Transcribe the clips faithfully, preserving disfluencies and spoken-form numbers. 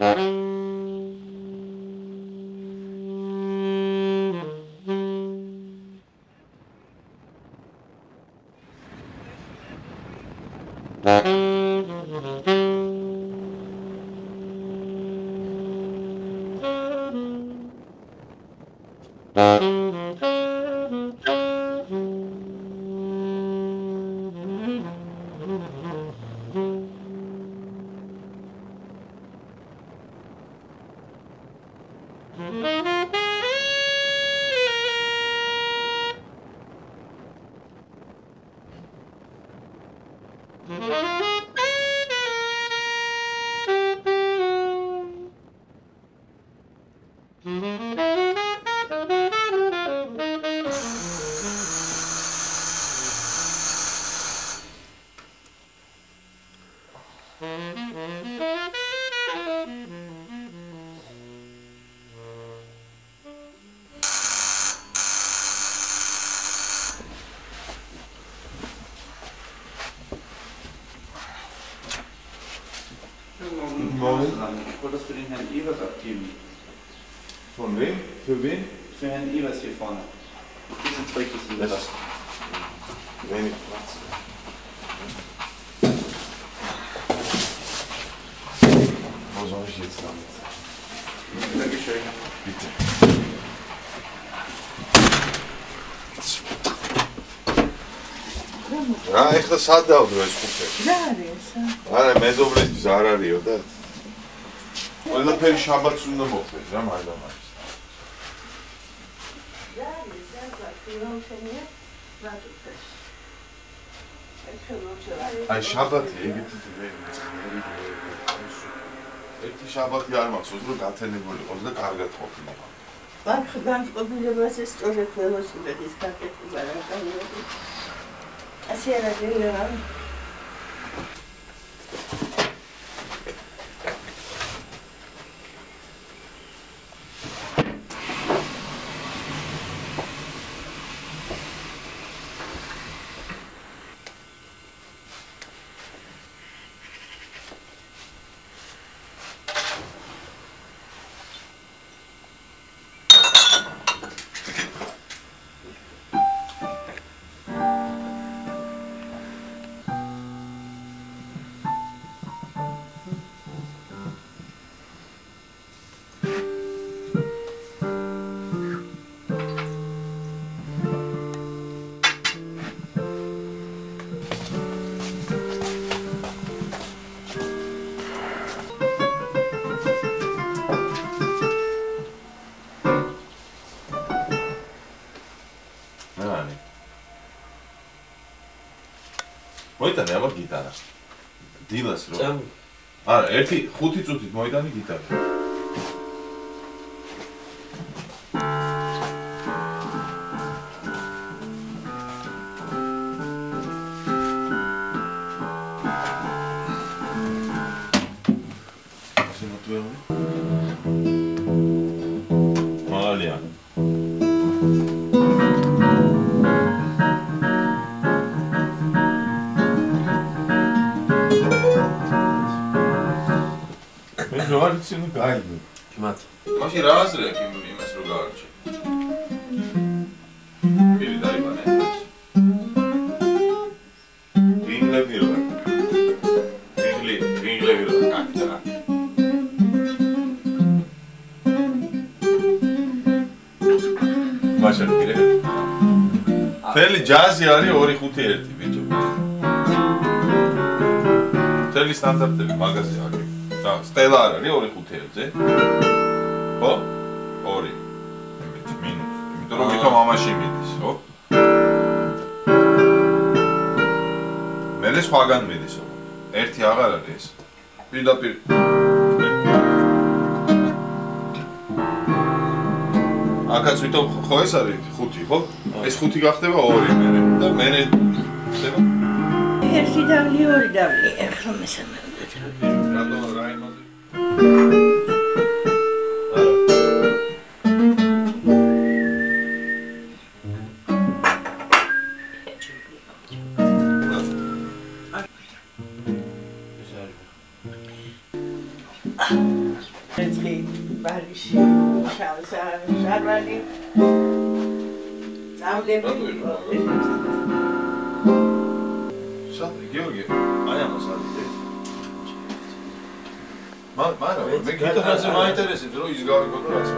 Ich wollte das für den Herrn Evers abgeben. Von wem? Für wen? Für Herrn Evers hier vorne. Diese zwei Kisten sind das. Wenig Platz. Wo soll ich jetzt damit? Dankeschön. Bitte. რა ეხლა სად დავდრო ეს ხუთი? რა არის? არა მეზობლისთვის არ არისო და ყველაფერი შაბათს უნდა მოხდეს რა მაგამაის. რა არის? რა ქრონშენია? რა თქოს. აი შაბათი ეგეთი ერთი შაბათი არ მაქვს უზრო გათენებული იყოს და კარგად ყოფილიყო. მაგ განწყობილებას ეს სწორედ ველოსიპედის გაკეთება რა განვიერი. ასე არ აღიარა. მოიტანე აბა გიტარა. დილას რო. არა, ერთი ხუთი წუთით მოიტანე გიტარა. ასე მოტვეო. მალია. Говорите, ну гайду. Мат. Маши разря, кем имас ругарчи. Передай мне. Ингле биро. Ингле, ингле биро, как это? Маша, кире. Фели джази ари ორი ხუთი ერთი ბიჭო. Фели სტანდარტები მაგაზე არის. და სტელა არ არის ორი ხუთი ერთზე? ხო? ორი. იმით მინუს. იმიტომ რომ ვითომ ამაში მიდის, ხო? მერე სხვაგან მიდის, ხო? ერთი აღარ არის ეს. პირდაპირ. აკაც ვითომ ხო ეს არის ხუთი, ხო? ეს ხუთი გახდება ორი მერე და მერე ხდება ერთი დავლი, ორი დავლი, ახლა მესამე. რატო რა იმაზე? ჟარვალი წამდები Sandri, Georgi, ajamo sad ide. Ma, Mara, me kita da se mai interesi, però izgavi kod nas.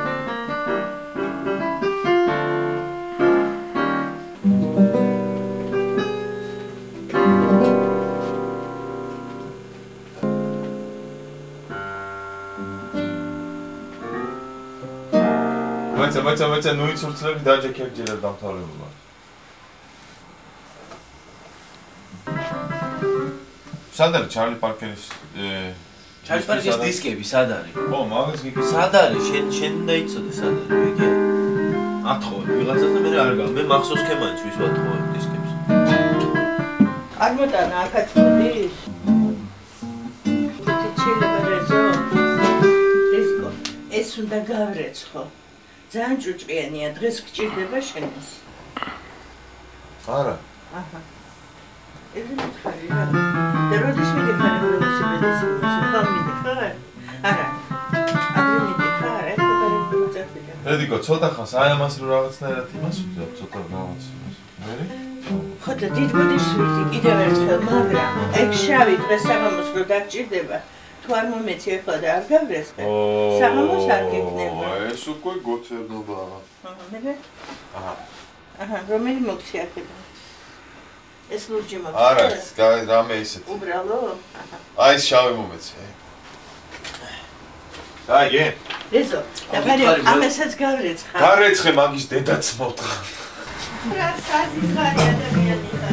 Maça, maça, maça, nu იცურცლები დაჯექებჯერებ დამთავრებულა. სად არის ჩარლი პარკერის ჩარლი პარკერის დისკები სად არის? ო, მაგას გიქი. სად არის? შენ შენ დაიცოდე სად არის? ეგე. ათხოვე ვიღაცას და მე არ გა. მე მახსოვს ქემანიც ვის ვათხოვებ დისკებს. არ მოტანა აქაც მოდის. შეიძლება რეზო. დისკო. ეს უნდა გავრეცხო. ძალიან ჭუჭყიანია, დღეს გჭირდება შენს. არა. აჰა. ეს მითხარი რა. და როდის მიდიხარ ველოსიპედის სულ მიდიხარ? არა. ადრე მიდიხარ, ეს პატარა მოწაფია. ედიკო, ცოტა ხანს აი ამას რო რაღაცნაირად იმას ვძებ, ცოტა რაღაც. მე? ხო და დიდ გოდის ვირდი კიდევ ერთხელ, მაგრამ ეგ შავი დღეს საღამოს რო დაგჭირდება. თუ არ მომეცი ახლა და არ გავრესხე. საღამოს არ გეკნება. ეს უკვე გოცებნობაა. აჰა, მე? აჰა. აჰა, რომელი მოქცი აქედან? ეს ლურჯი მოქცი. არა, რამე ისეთი. უბრალო? აი ეს შავი მომეცი. დაიგე? რეზო, და მაგრამ ამასაც გავრეცხა. გარეცხე მაგის დედაც მოვთხა. რა საზიხარი ადამიანი ხარ.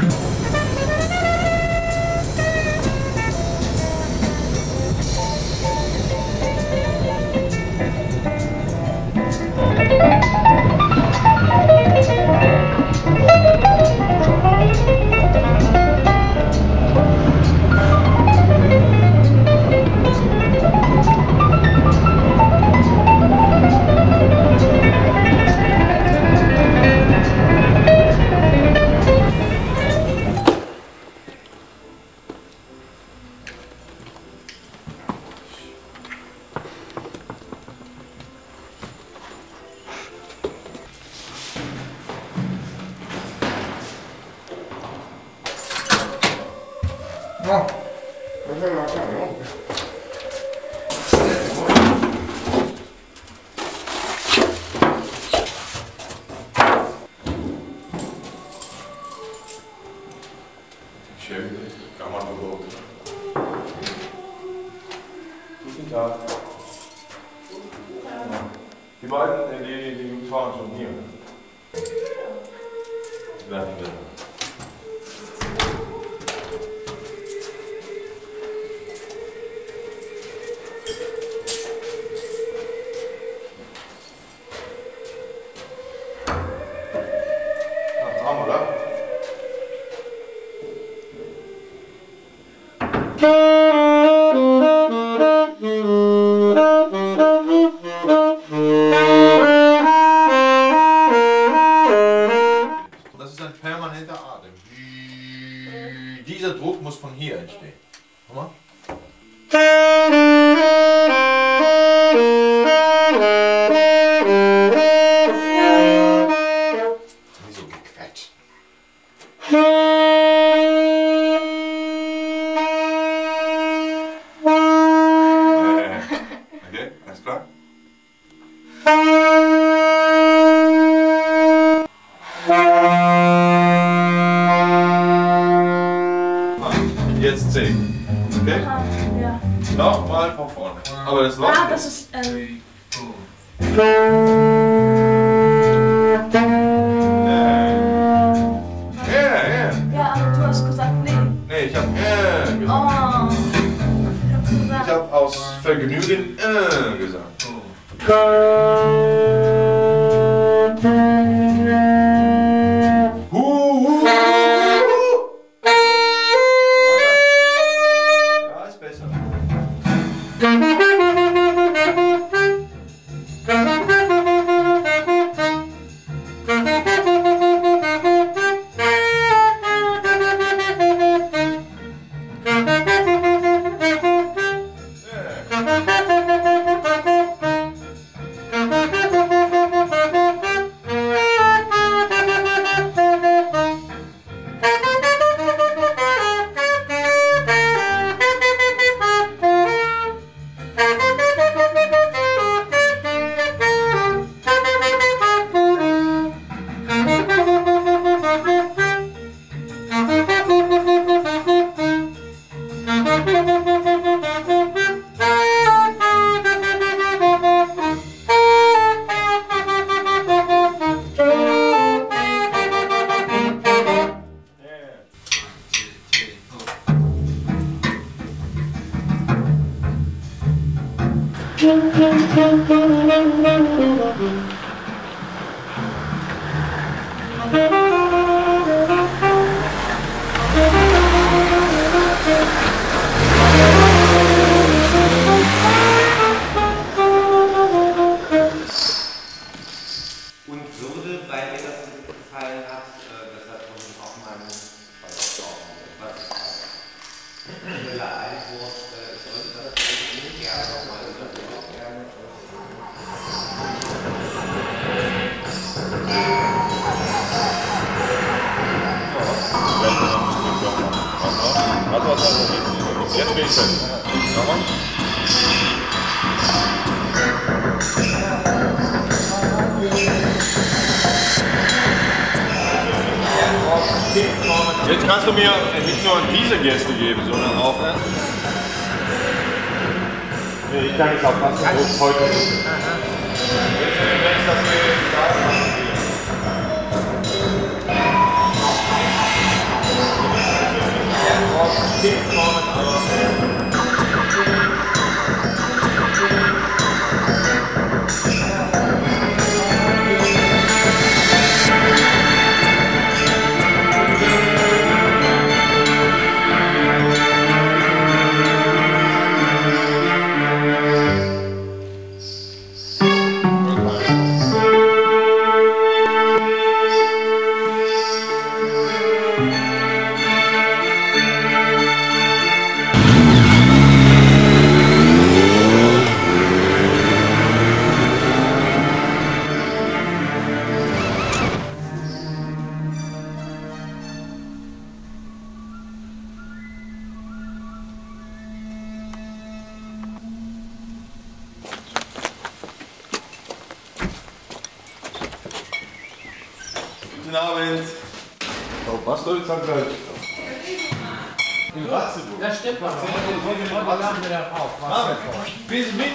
Die beiden, die, die Jungs waren schon hier. Ja, ja. Das ist ein permanenter Atem. Dieser Druck muss von hier entstehen. Guck mal. Nicht so gequetscht. Okay, alles klar? Jetzt C. Okay? Aha, ja. Nochmal von vorne. Aber das läuft. Ah, das ist. Ähm, Ja, ja. ja, aber du hast gesagt, nee. Nee, ich hab äh gesagt. Oh. Ich hab Ich gesagt. hab aus Vergnügen äh gesagt. Hu, hu, hu. Ja, ist besser. Jetzt bin ich fertig. Nochmal. Jetzt kannst du mir nicht nur diese Geste geben, sondern auch... Ne? Nee, ich kann jetzt auch ganz kurz heute nicht. Jetzt, wenn du denkst, dass wir jetzt da kommen, aber... Guten Abend. Oh, was soll ich sagen? In Ratzeburg. Das stimmt mal. Heute Nachmittag auch. Ah, bist du mit?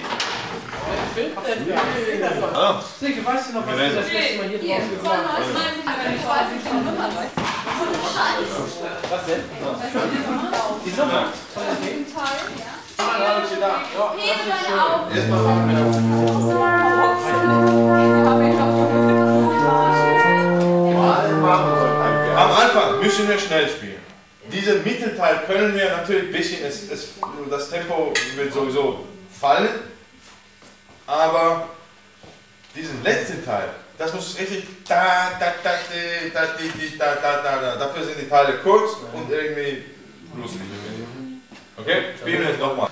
Hallo. Silke, weißt du noch, was wir das letzte Mal hier draußen gesagt haben? Was denn? Die Summe? Von dem Teil? Ja. habe ich gedacht. Ja, erstmal machen wir das. Am Anfang müssen wir schnell spielen. Diesen Mittelteil können wir natürlich ein bisschen, es, es, das Tempo wird sowieso fallen, aber diesen letzten Teil, das muss richtig da, da, da, da, da, da, da, da, da. Dafür sind die Teile kurz und irgendwie lustig. Okay, spielen wir jetzt nochmal.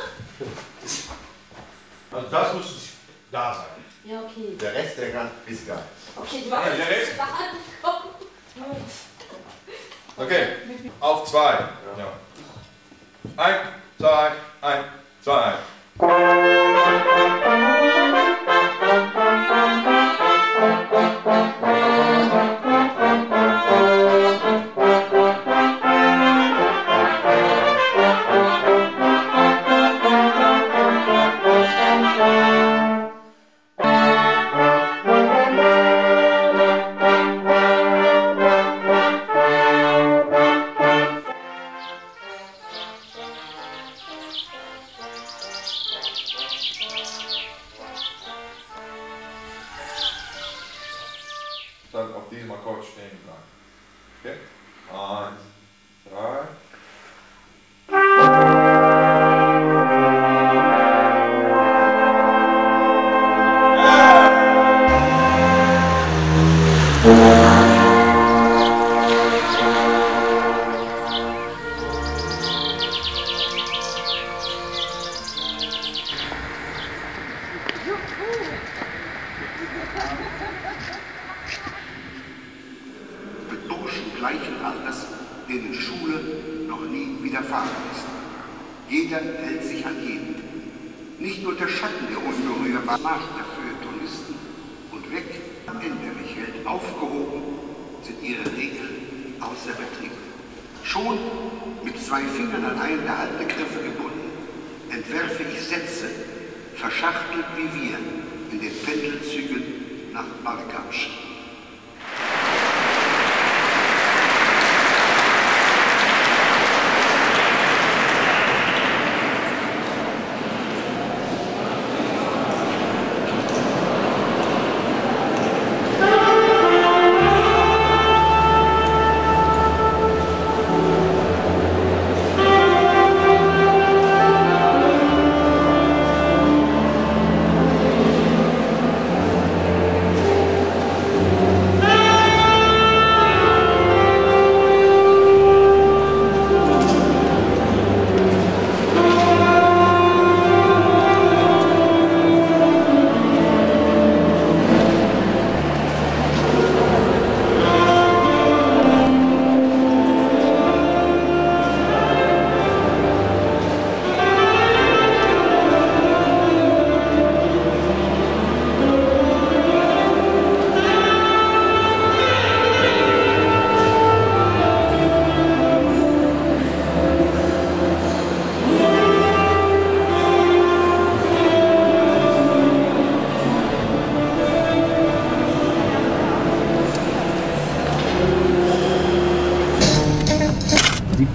Also das muss da sein. Ja, okay. Der Rest der Gang ist geil. Okay, die Ja, war der Rest. da. Okay, auf zwei. Ja. Ein, zwei, ein, zwei, ein. Dann auf diesem Akkord stehen bleiben. Okay? Eins, drei. Mit Burschen gleichen Alters, denen Schule noch nie widerfahren ist. Jeder hält sich an jeden. Nicht nur der Schatten der unberührbaren Macht der Feuilletonisten und weg am Ende mich hält aufgehoben, sind ihre Regeln außer Betrieb. Schon mit zwei Fingern an einen der Haltegriffe gebunden, entwerfe ich Sätze, verschachtelt wie wir in den Pendelzügen nach Balkansch.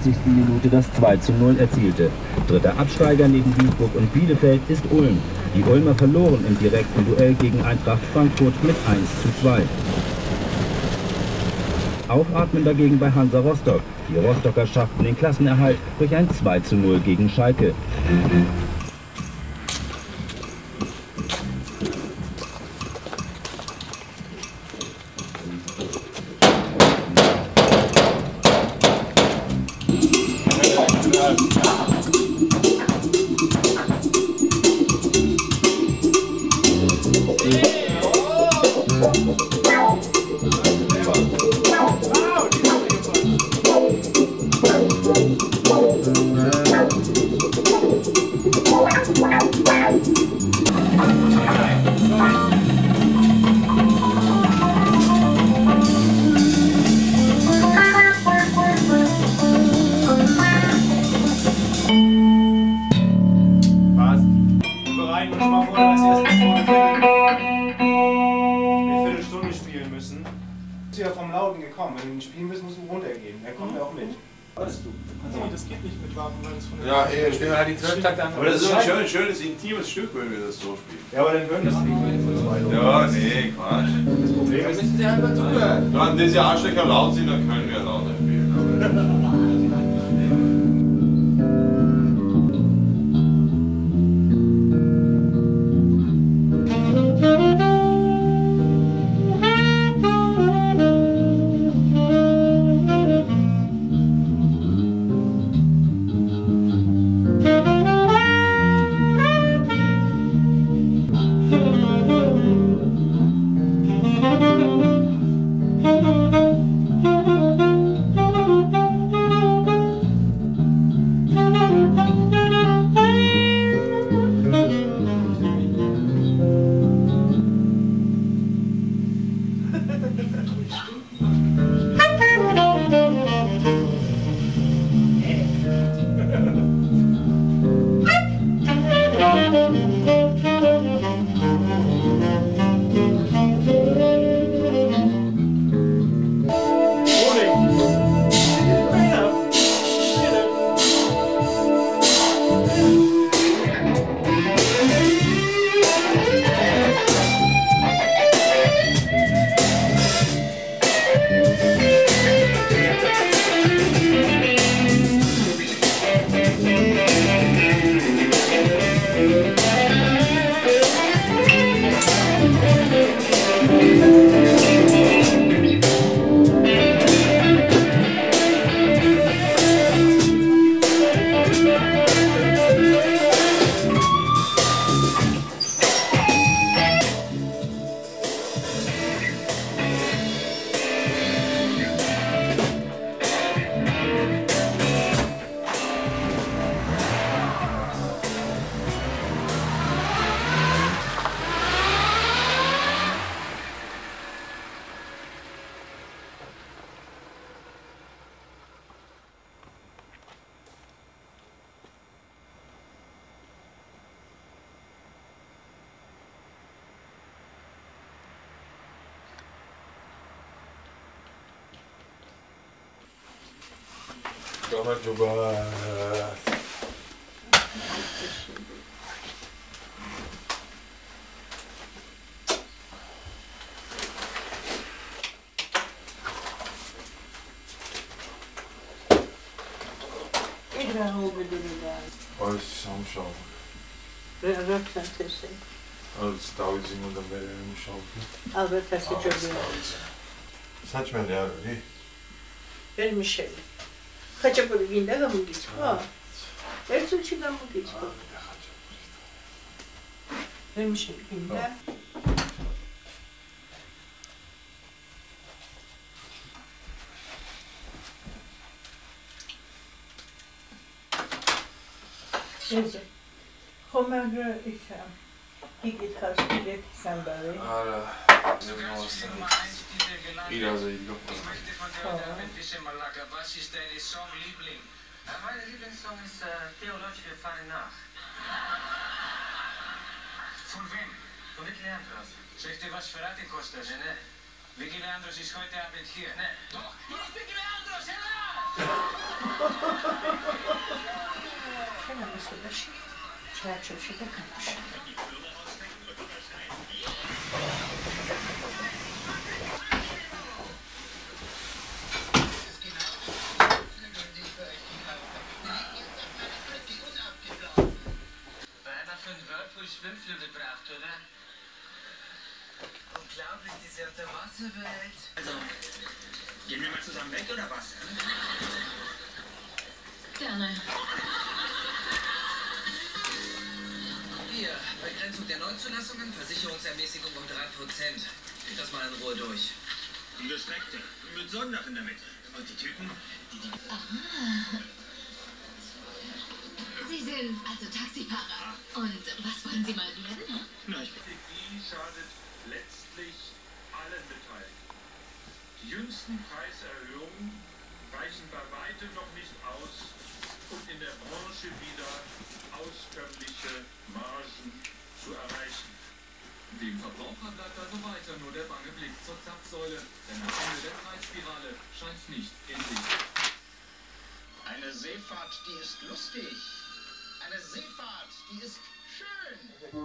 neunundneunzigsten Minute das zwei zu null erzielte. Dritter Absteiger neben Duisburg und Bielefeld ist Ulm. Die Ulmer verloren im direkten Duell gegen Eintracht Frankfurt mit eins zu zwei. Aufatmen dagegen bei Hansa Rostock. Die Rostocker schafften den Klassenerhalt durch ein zwei zu null gegen Schalke. Aber das ist ein schönes, schönes, intimes Stück, wenn wir das so spielen. Ja, aber dann hören das nicht. Ja, nee, Quatsch. Das Problem ist, müssen sie einfach zuhören. Wenn diese Arschlöcher laut sind, dann können wir lauter spielen. Doamna Ciuba. Ik ben oben de middag. Oh, dat is samschauen. Röksan tesi. Al stavicim da verelim şalkı. Alberta se çocuğu. Saçma ya, değil. Vermiş evi. Kaça böyle binde gamı git. Ha. Ersun çıkan mı git? Vermiş evi binde. Neyse. Kommer ikram. Gigit kaç bilet sen bari. Ara. Ida zei ik nog. Was ist deine Song-Liebling? Meine Lieblingssong ist Theologische Fahre nach. Von wem? Von Vicky Leandros. Soll ich dir was verraten, Kostas? Ne? Vicky Leandros ist heute Abend hier. Ne? Doch, hier ist Vicky Leandros, heraus! Schwimmflügel gebracht, oder? Unglaublich, diese Unterwasserwelt. Also, gehen wir mal zusammen weg, oder was? Gerne. Hier, Begrenzung der Neuzulassungen, Versicherungsermäßigung um drei Prozent. Geht das mal in Ruhe durch. Und Gestreckte, mit Sonnendach in der Mitte. Und die Typen, die die... Aha. Sie sind also Taxifahrer. Und was wollen Sie mal werden? Na, ich bin... Die schadet letztlich allen Beteiligten. Die jüngsten Preiserhöhungen reichen bei weitem noch nicht aus, um in der Branche wieder auskömmliche Margen zu erreichen. Dem Verbraucher bleibt also weiter nur der bange Blick zur Zapfsäule, denn am Ende der Preisspirale scheint nicht in Sicht. Eine Seefahrt, die ist lustig. Eine Seefahrt, die ist schön.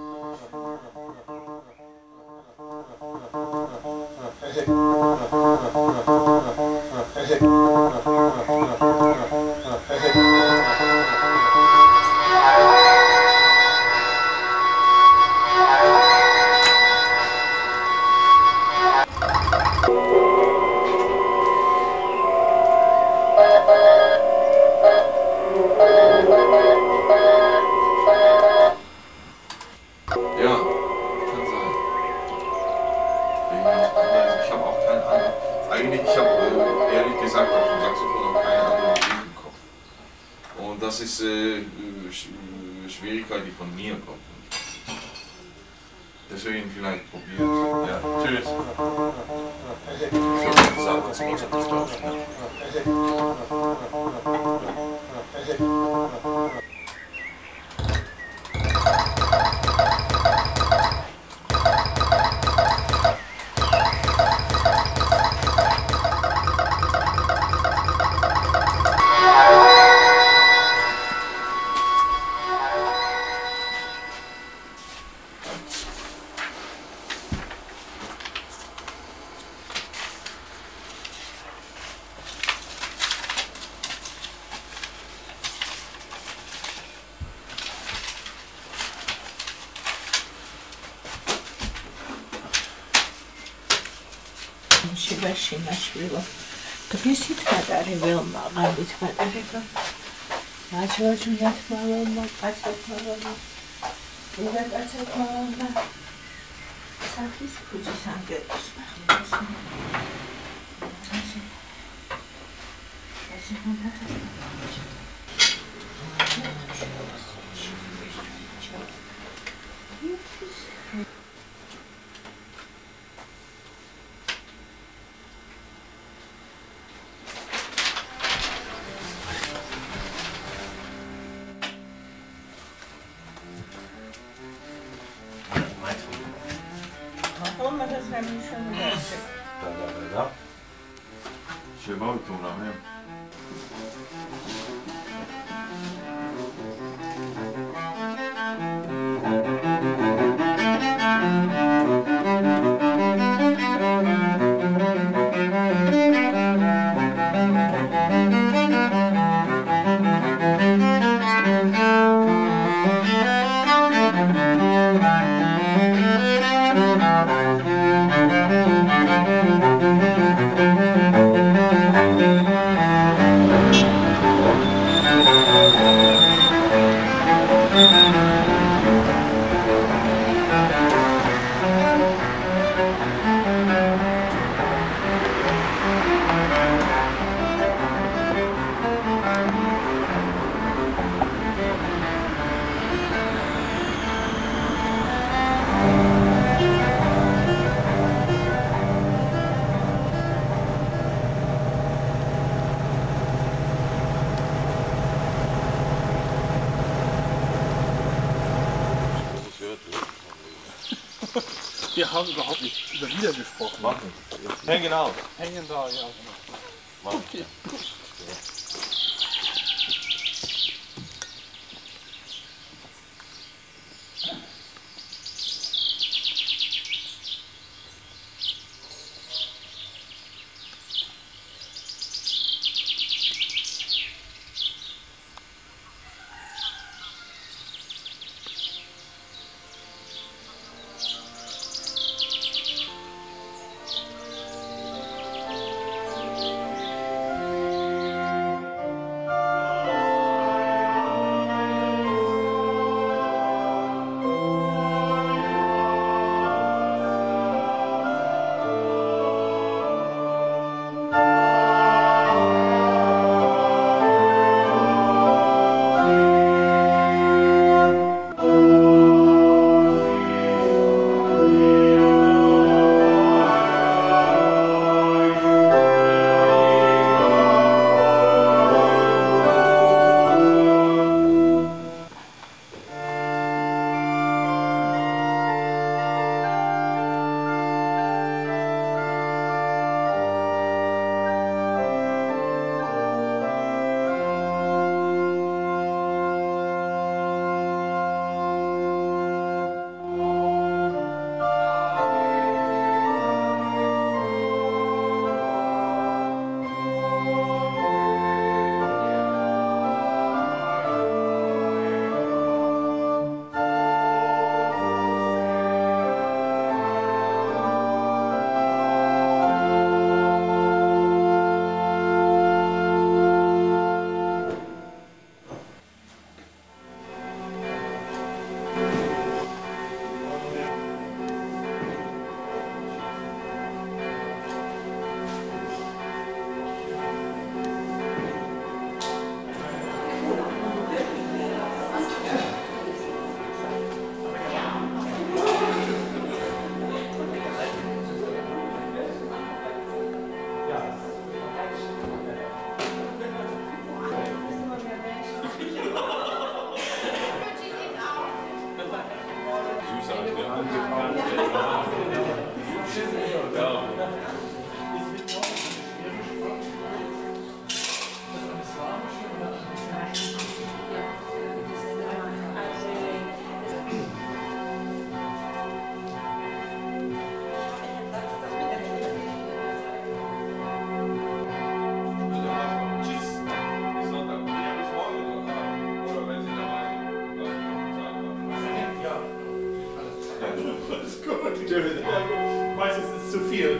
Ja, kann sein. Ich habe auch keine Ahnung. Eigentlich, ich habe äh, ehrlich gesagt auf dem Saxophon auch keine andere Musik im Kopf. Und das ist äh, Sch Schwierigkeit, die von mir kommt. Deswegen vielleicht probiert. Ja, tschüss. Ich habe gesagt, zu uns austauschen. შიბაში ნაშვილო დღის ითმატარი ველმა ღამით მატარება მაჩვაჩუნათ მალომა კაცად მალომა იდა კაცად მალომა სახის ქუჩის ანგელოს მახლოს ასე ასე მომახერხა Da, da, da, da. Schön mal gekommen nachher. Wir haben überhaupt nicht über Lieder gesprochen. Machen. Hängen auf. Hängen da, ja, genau. Machen. Okay, gut. David. Meistens ist es zu viel.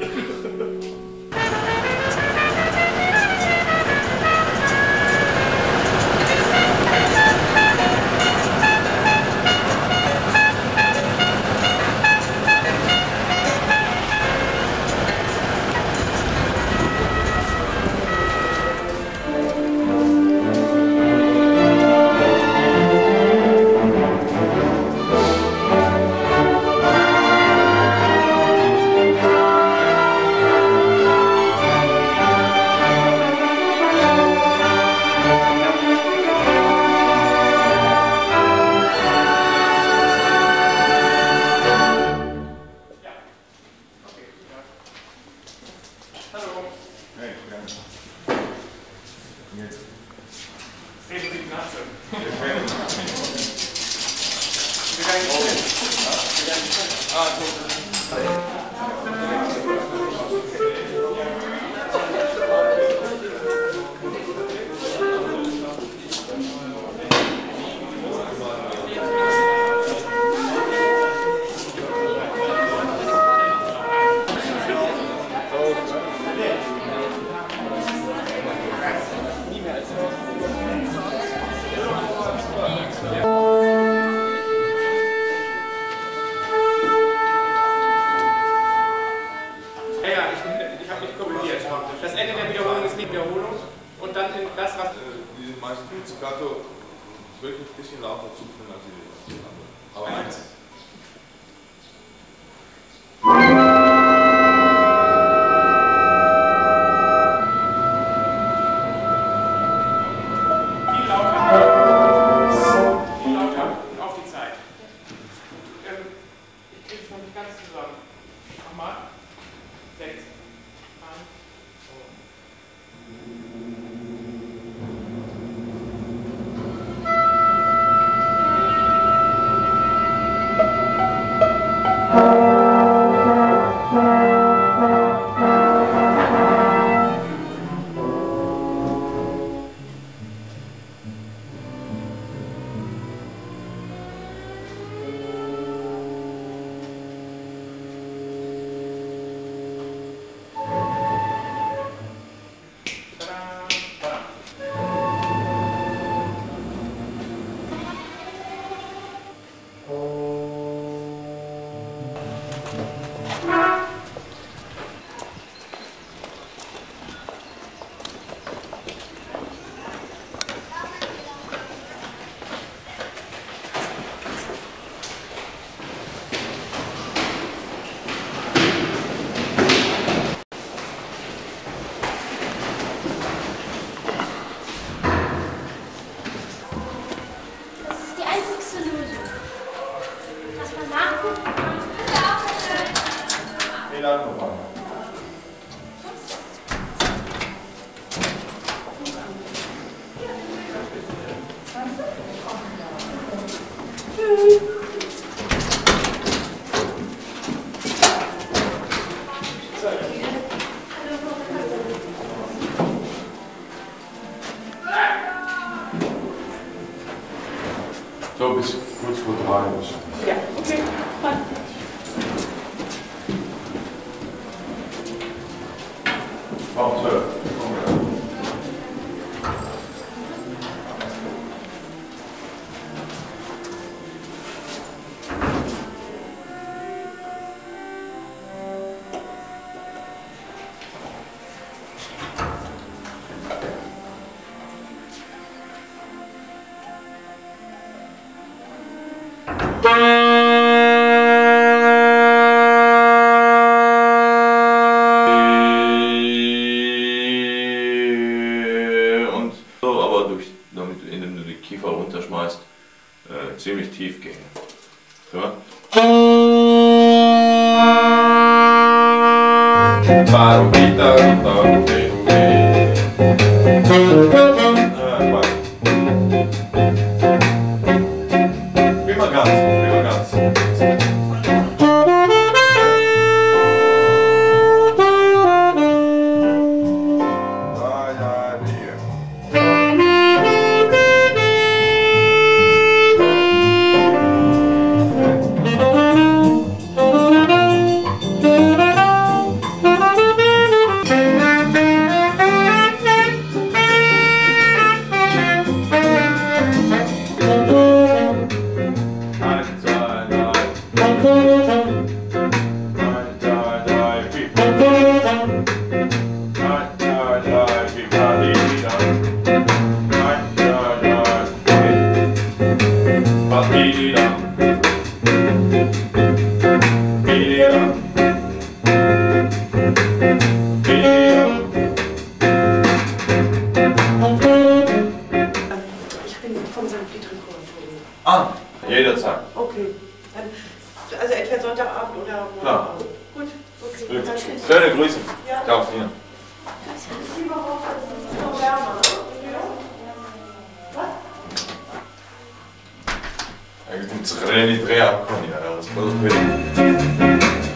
Das Ende der Wiederholung ist nicht Wiederholung und dann in das, was... Diese meisten Pizzicato wirklich ein bisschen lauter zuführen als die anderen. Aber eins. Viel lauter. Viel lauter und auf die Zeit. Ähm, ich kriege es noch nicht ganz zusammen. Nochmal. Sechs. So bis kurz vor drei. Ja, okay. Warum zwölf? Und so, aber durch, damit, indem du die Kiefer runterschmeißt, äh, ziemlich tief gehen. So. Immer ganz, immer ganz. Thank you. bis dann. Ciao, Nina. Ik moet zich er niet drie aan komen, ja, dat is wel goed.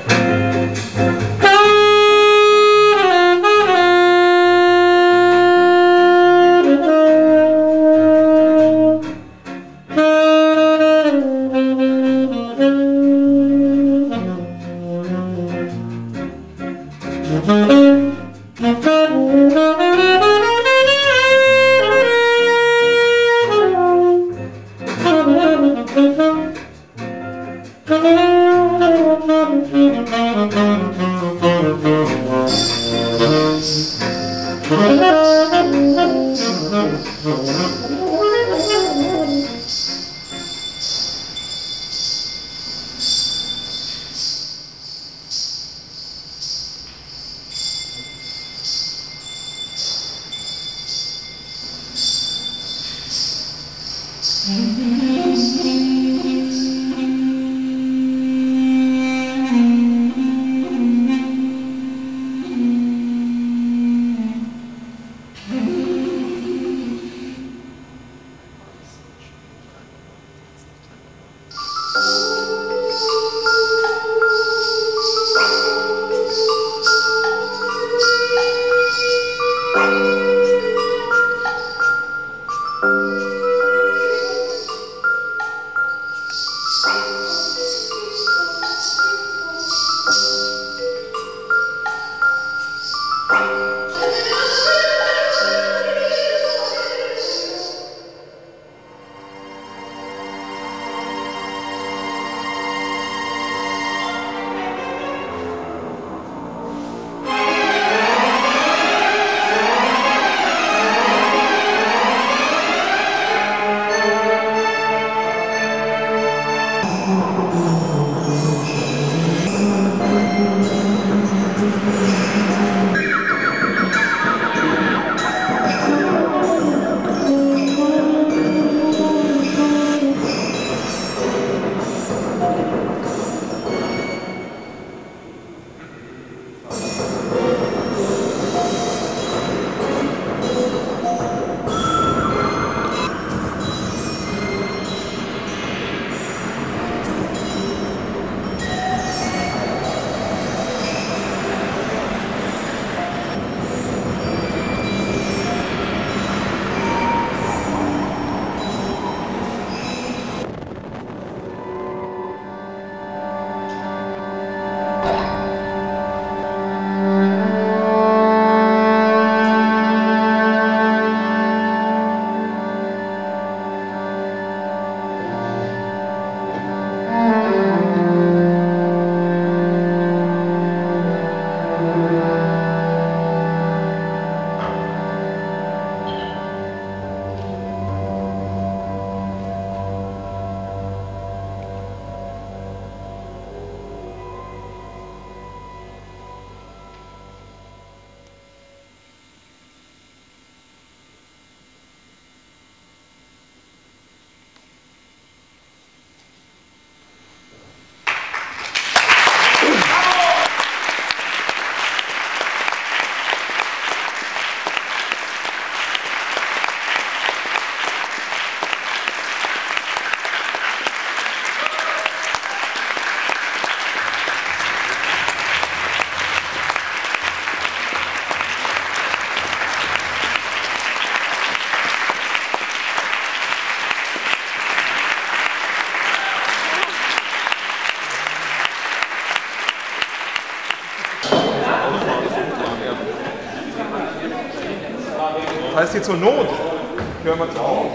Heißt hier zur Not. Hören wir drauf.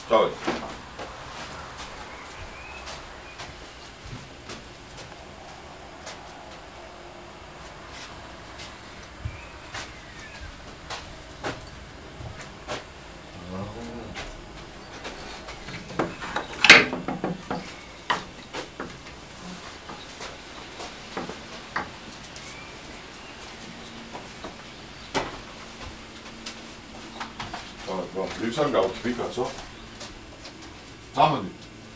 Давай. Lytteren გავთვიკა, ხო? გამოდი.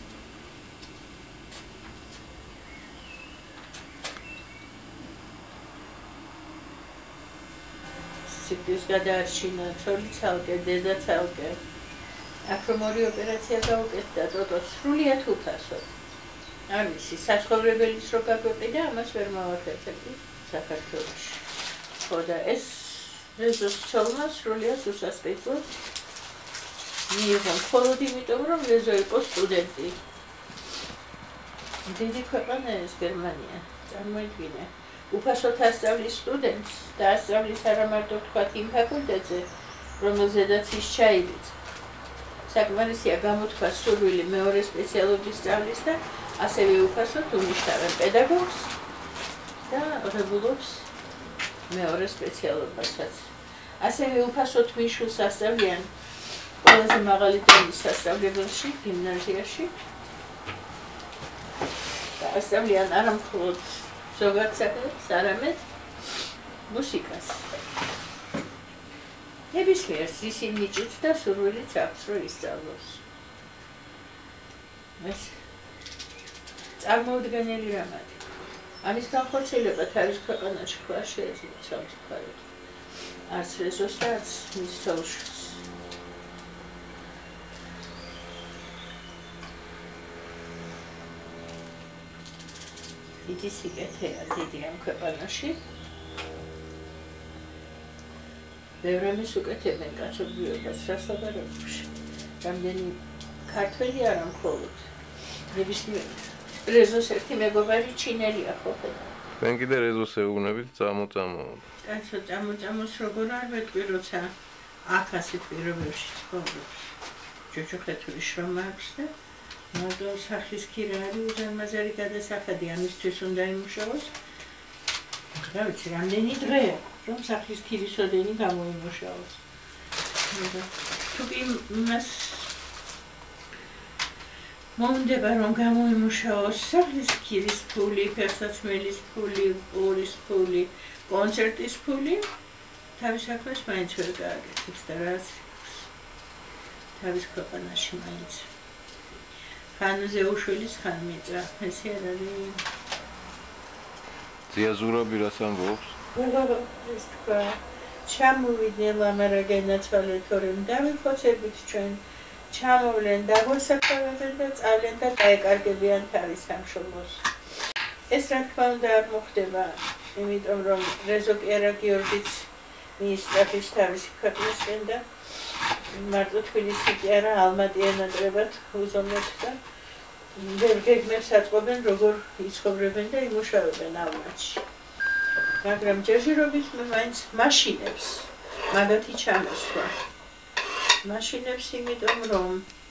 სიკვდილს გადაარჩინა, ცოლი ცალკე, დედა ცალკე. აქ რომ ორი ოპერაცია გაუკეთდა, ტოტო სრულიად უფასოდ. არ ვიცი, საცხოვრებელის რო გაგვეყიდა, ამას ვერ მოვახერხებდი საქართველოში. ხო და ეს რეზოს ცოლმა სრულიად უსასყიდლოდ მიიღო მხოლოდ იმიტომ, რომ რეზო იყო სტუდენტი. დიდი ქვეყანა ეს გერმანია, წარმოიდგინე. უფასოდ ასწავლის სტუდენტს და ასწავლის არა მარტო თქვათ იმ ფაკულტეტზე, რომელზედაც ის ჩაიბიძა. საკმარისია გამოთქვა სურვილი მეორე სპეციალობის სწავლის და ასევე უფასოდ უნიშნავენ პედაგოგს და ღებულობს მეორე სპეციალობასაც. ასევე უფასოდ მიშულს ასწავლიან ყველაზე მაღალი დონის სასწავლებელში, გიმნაზიაში. და ასწავლიან არა მხოლოდ ზოგად საკითხს, არამედ მუსიკას. ნებისმიერს ისი ნიჭიც და სურვილიც აქვს, რომ ისწავლოს. ეს წარმოუდგენელი რამადი. ამის განხორციელება თავის ქვეყანაში ხვალ შეეძლო სამწუხაროდ. არც რეზოს და არც მის ცოლშვილს. დიდი სიკეთეა დიდი ამ ქვეყანაში. ბევრი ამის უკეთებენ კაცობრიობას რასაბარებში. რამდენი ქართველი არა მხოლოდ. ნებისმიერ რეზოს ერთი მეგობარი ჩინელია ხო ხედავ. თქვენ კიდე რეზოს ეუბნებით წამოწამო. კაცო წამოწამოს როგორ არ მეტყვი, როცა აქ ასეთ პირობებში ცხოვრობს. ჯოჯოხეთური შრომა აქვს და მარტო სახლის ქირა არის უზარმაზარი გადასახადი, ამისთვის უნდა იმუშაოს. რა ვიცი, რამდენი დღეა, რომ სახლის ქირის ოდენი გამოიმუშაოს. თუ კი მას მომდება რომ გამოიმუშაოს სახლის ქირის ფული, ფეხსაცმელის ფული, პურის ფული, კონცერტის ფული, თავის საქმეს მაინც ვერ გააკეთებს და რაც თავის ქვეყანაში მაინც. ხან ზეუშვილის ხან მიწა, ესე არ არის. ზიაზურაბი რას ამბობს? ეს თქვა, ჩამოვიდნენ ლამარა განაცვალე თორემ დავიხოცებით ჩვენ, ჩამოვლენ დაგვასაფრთხოებენ და წავლენ და დაეკარგებიან თავის სამშობლოს. ეს რა თქმა უნდა არ მოხდება, იმიტომ რომ რეზო პიერა გიორგიც მიისწრაფის თავისი ქვეყნისკენ და მარტო თბილისი კი არა, ალმატი ენატრებათ უზომეთ და ვერ გეგმებს აწყობენ, როგორ იცხოვრებენ და იმუშავებენ ალმატში. მაგრამ ჯერჯერობით მე მაინც მაშინებს, მაგათი ჩამოსვლა. მაშინებს იმიტომ, რომ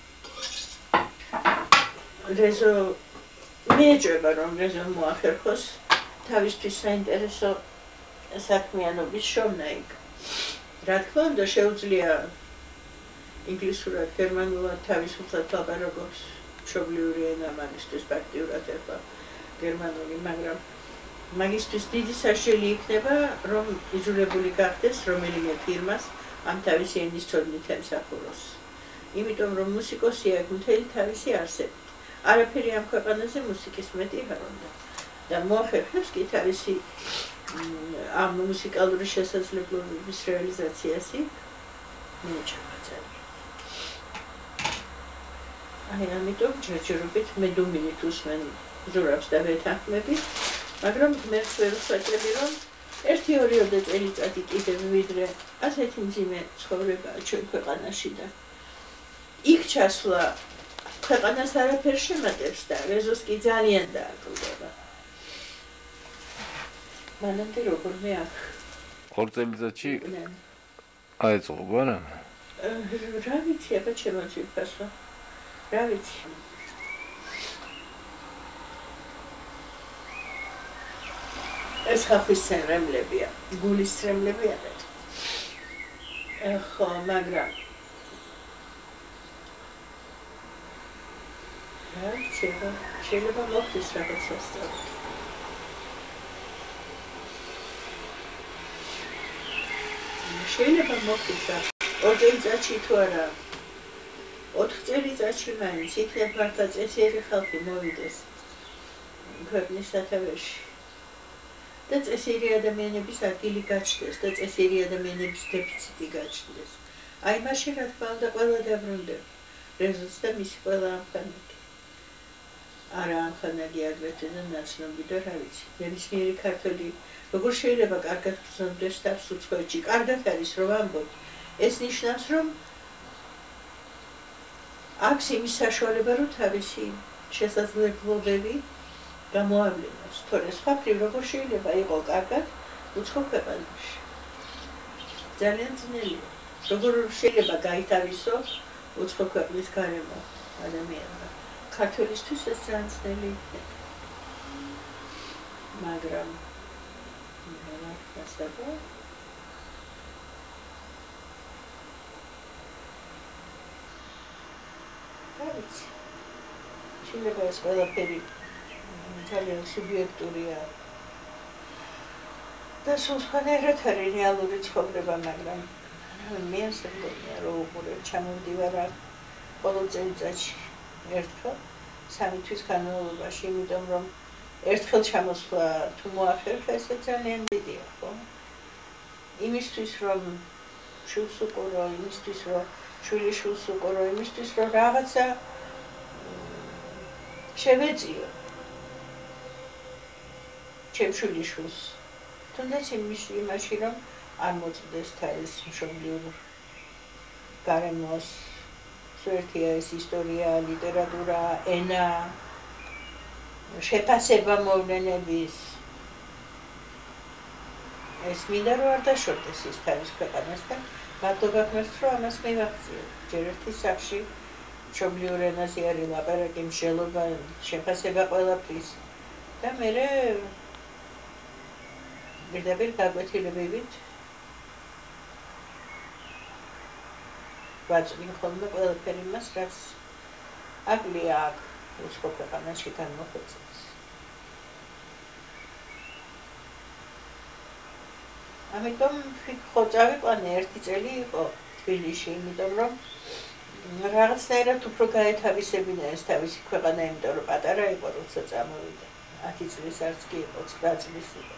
რეზო მიეჭება, რომ რეზო მოახერხოს თავისთვის საინტერესო საქმიანობის შოვნა იქ. რა თქმა უნდა, შეუძლია ინგლისურად, გერმანულად თავისუფლად ლაპარაკობს, მშობლიური ენა მაგისტრის ფაქტიურად ერქვა გერმანული, მაგრამ მაგისტრის დიდი საშელი იქნება, რომ იძულებული გახდეს რომელიმე ფირმას ამ თავისი ენის ცოდნით ემსახუროს. იმიტომ რომ მუსიკოსია აქ მთელი თავისი არსებით. არაფერი ამ ქვეყანაზე მუსიკის მეტი არ უნდა. და მოახერხებს კი თავისი ამ მუსიკალური შესაძლებლობების რეალიზაციას მიეჭება ძალიან. აი ამიტომ ჯერჯერობით მე დუმილით უსმენ ზურაბს და ვეთანხმებით, მაგრამ ღმერთს ვერ ვსაჭრები, რომ ერთი ორიოდე წელიწადი კიდევ ვიდრე ასეთი მძიმე ცხოვრებაა ჩვენ ქვეყანაში და იქ ჩასვლა ქვეყანას არაფერ შემატებს და რეზოს კი ძალიან დააკვირდება. მანამდე როგორმე აქ. ორ წელიწადში აეწყო, არა? რა ვიცი, აბა ჩემო ძვირფასო. რა ვიცი. ეს ხალხის ცენრემლებია, გულის ცენრემლები არიან. ხო, მაგრამ რა ვიცი, შეიძლება მოხდეს რაღაცა სწორად. შეიძლება მოხდეს რა. ორ წელიწადში თუ არა, ოთხ წელიწადში მაინც იქნებ მართლა წესიერი ხალხი მოვიდეს ქვეყნის სათავეში. და წესიერი ადამიანების ადგილი გაჩნდეს და წესიერი ადამიანების დეფიციტი გაჩნდეს. აი მაშინ რა თქმა უნდა ყველა დაბრუნდება. რეზულტატს და მისი ყველა ამხანაგი. არა ამხანაგი აგრეთვე და ნაცნობი და რა ვიცი. ნებისმიერი ქართველი როგორ შეიძლება კარგად გრძნობს თავს უცხოეთში. კარგად არის რომ ამბობ. ეს ნიშნავს რომ აქვს იმის საშუალება რომ თავისი შესაძლებლობები გამოავლინოს. თორე სხვა მხრივ როგორ შეიძლება იყო კარგად უცხო ქვეყანაში. ძალიან ძნელია. როგორ შეიძლება გაითავისო უცხო ქვეყნის გარემო ადამიანმა. ქართველისთვის ეს ძალიან ძნელი იქნება. მაგრამ რა გასაგო? რა ვიცი. შეიძლება ეს ყველაფერი ძალიან სუბიექტურია და სულ სხვანაირად არის რეალური ცხოვრება, მაგრამ მე ასე მგონია, რომ უყურებ ჩამოვდივარ ყოველ წელიწადში ერთხელ სამი თვის განმავლობაში, იმიტომ რომ ერთხელ ჩამოსვლა თუ მოახერხეს, ეს ძალიან დიდია, ხო? იმისთვის რომ შვილს უყურო, იმისთვის რომ შვილი შვილს უყურო, იმისთვის რომ რაღაცა შევეწიო ჩემ შვილიშვილს. თუნდაც იმაში რომ არ მოწდეს თავის მშობლიურ გარემოს, სვერთია ეს ისტორია, ლიტერატურა, ენა, შეფასება მოვლენების. ეს მინდა რომ არ დაშორდეს ის თავის ქვეყანასთან, მადლობა ღმერთს რომ ამას მივახციე. ჯერ ერთი სახში მშობლიურ ენაზე არის ლაპარაკი, მსჯელობა, შეფასება ყველაფრის და მერე პირდაპირ გაკვეთილებებით ვაწვდით ხოლმე ყველაფერი მას, რაც აკლია აქ უცხო ქვეყანაში განმოხვეწებს. ამიტომ ხო წავიყვანე ერთი წელი იყო თბილისში, იმიტომ რომ რაღაცნაირად უფრო გაეთავისებინა ეს თავისი ქვეყანა, იმიტომ რომ პატარა იყო, როცა წამოვიდა. ათი წლის არც კი იყო, ცხრა წლის იყო.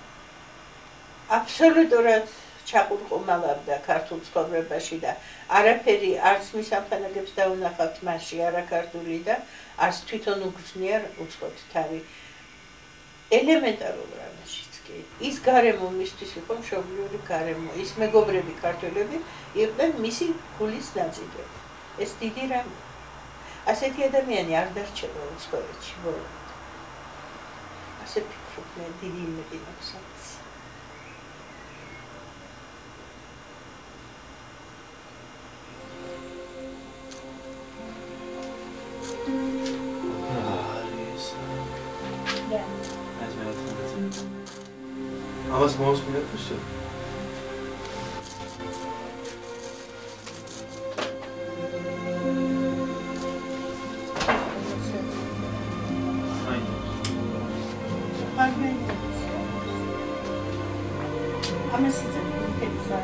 აბსოლუტურად ჩაყურყუმალავდა ქართულ ცხოვრებაში და არაფერი არც მის ამხანაგებს დაუნახავთ მასში, არა ქართული და არც თვითონ უგრძნია უცხოთ თავი. ელემენტარულ რამაშიც კი. ის გარემო მისთვის იყო მშობლიური გარემო, ის მეგობრები ქართველები იყვნენ მისი გულის ნაწილები. ეს დიდი რამ. ასეთი ადამიანი არ დარჩება უცხოეთში, ბოლომდე. ასე ფიქრობ, მე დიდი იმედი მაქვს ამას. ამას მოусმინეთ ხო? ამას იცოდი.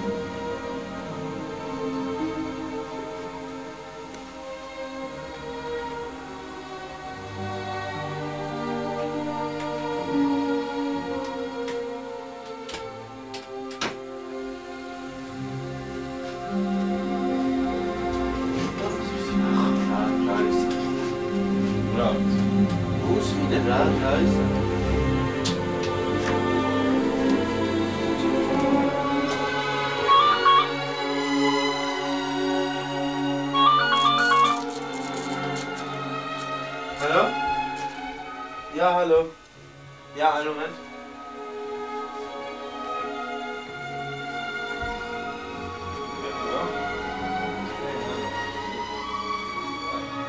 Hallo? Ja, hallo. Ja, einen Moment. Ja.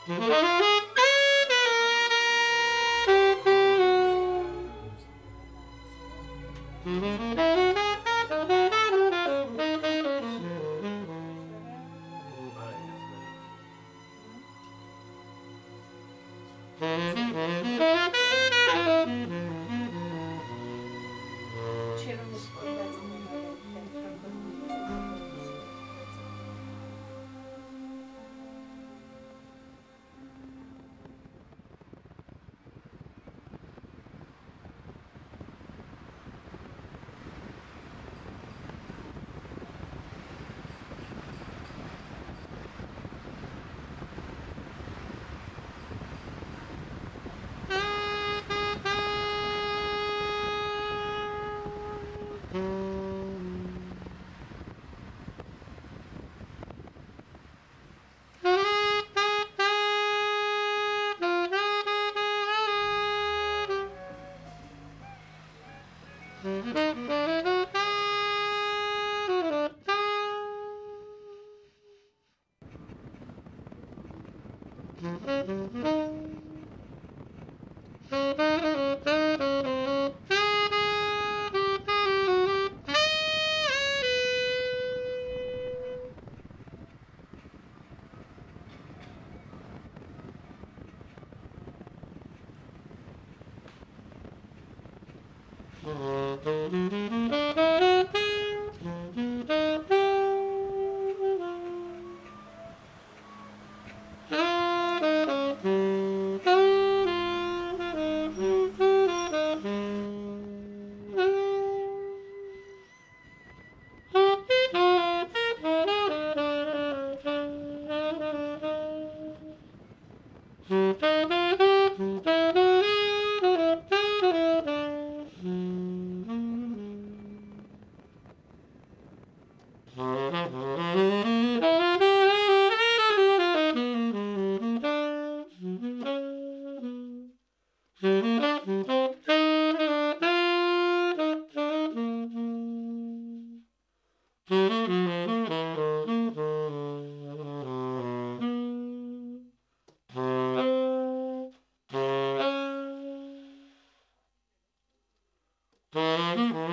Mm-hmm.